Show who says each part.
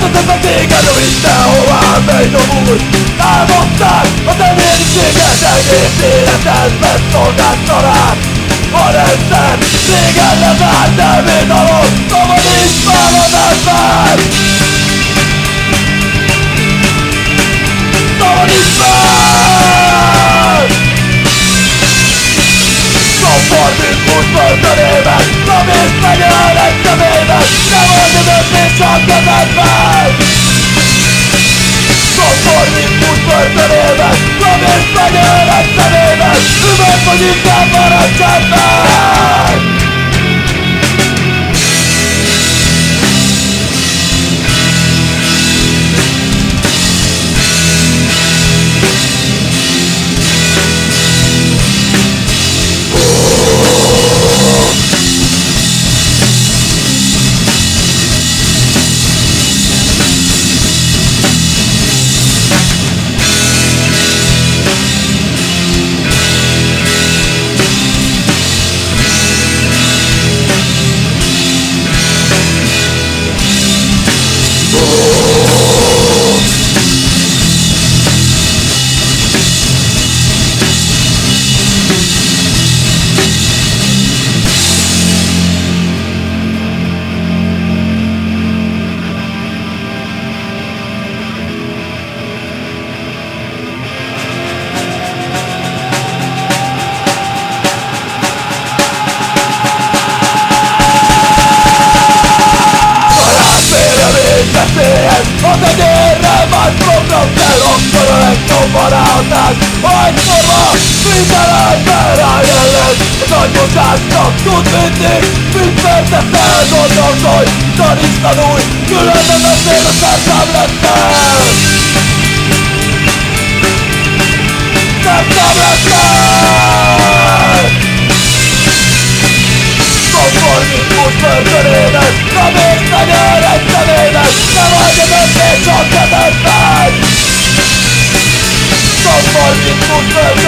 Speaker 1: Vezetett téged a mindenhová, mely nyomul. Elmondták a te nézséget, egész életedben szolgált talán. A rendszer régen lezárt, de védalom, szabadíts fel az ember! Szabadíts fel! Szomfor, mint hús földönében, ravész fegyel egy szemében, nem oldod és csak kezedben! Szomfor, mint hús földönében, ravész fegyel egy szemében, üvölt, hogy inkább maradj csendben! Az egyérre más program kell, akkor a legjobb barátság. Egyforma, mindenekben rájelled. Az agymosásnak tud mindig, mint percet elgondolkodj. Taníts tanulj, különben beszél a szerszám leszel. Szerszám leszel! Konformit hús földönében, ravész fegyel egy szemében, nem hagyja döntés csak kezedben! Konformit hús földönében,